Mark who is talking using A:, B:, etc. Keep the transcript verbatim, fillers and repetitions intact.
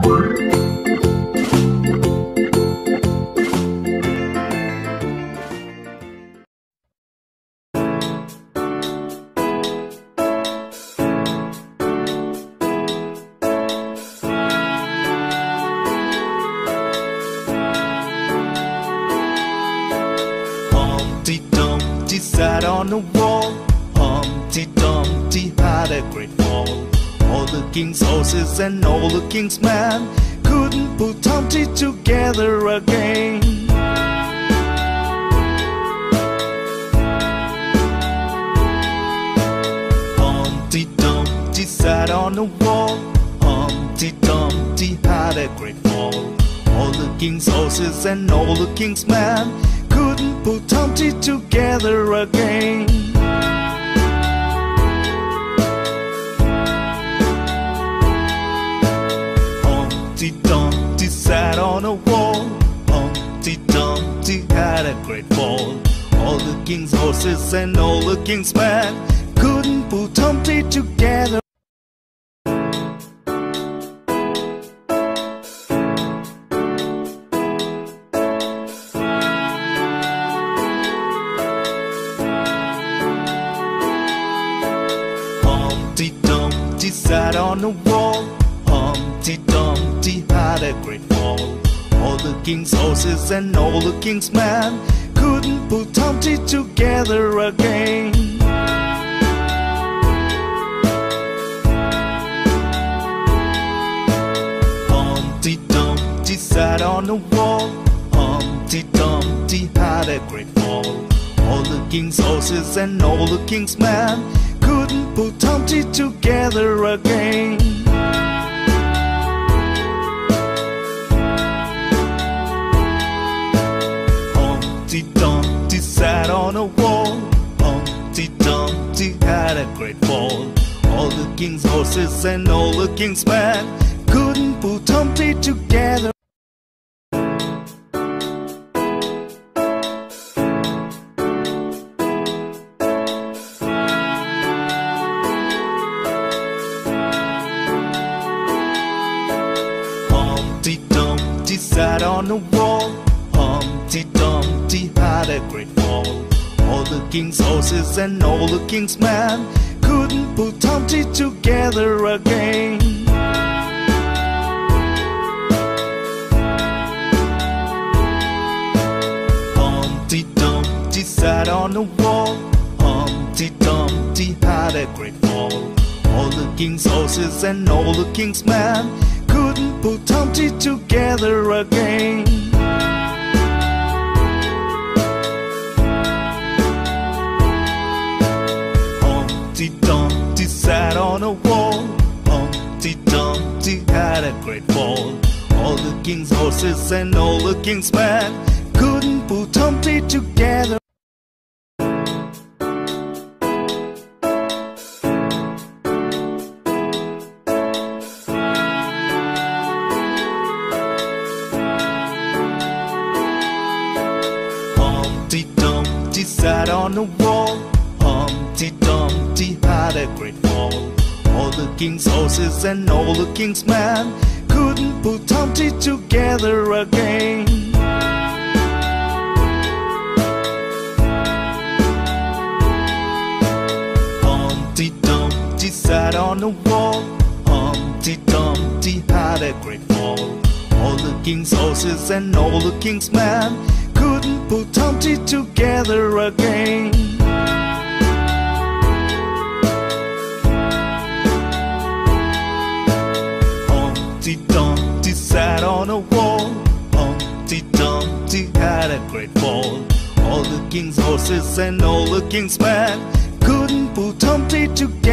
A: Humpty Dumpty sat on the wall. Humpty Dumpty had a great fall. All the king's horses and all the king's men couldn't put Humpty together again. Humpty Dumpty sat on the wall. Humpty Dumpty had a great fall. All the king's horses and all the king's men couldn't put Humpty together again. Humpty Dumpty sat on a wall. Humpty Dumpty had a great fall. All the king's horses and all the king's men couldn't put Humpty together. Humpty Dumpty sat on the wall. Humpty Dumpty had a great fall. All the king's horses and all the king's men couldn't put Humpty together again. Humpty Dumpty sat on the wall. Humpty Dumpty had a great fall. All the king's horses and all the king's men couldn't put Humpty together again. Humpty Dumpty sat on a wall. Humpty Dumpty had a great fall. All the king's horses and all the king's men couldn't put Humpty together. Humpty Dumpty sat on the wall. Humpty Dumpty had a great fall. All the king's horses and all the king's men couldn't put Humpty together again. Humpty Dumpty sat on the wall. Humpty Dumpty had a great fall. All the king's horses and all the king's men couldn't put Humpty together again. Humpty Dumpty sat on a wall. Humpty Dumpty had a great fall. All the king's horses and all the king's men couldn't put Humpty together. Humpty Dumpty sat on the wall. Humpty Dumpty had a great fall. All the king's horses and all the king's men couldn't put Humpty together again. Humpty Dumpty sat on the wall. Humpty Dumpty had a great fall. All the king's horses and all the king's men couldn't put Humpty together again. Humpty Dumpty sat on a wall. Humpty Dumpty had a great fall. All the king's horses and all the king's men couldn't put Humpty together.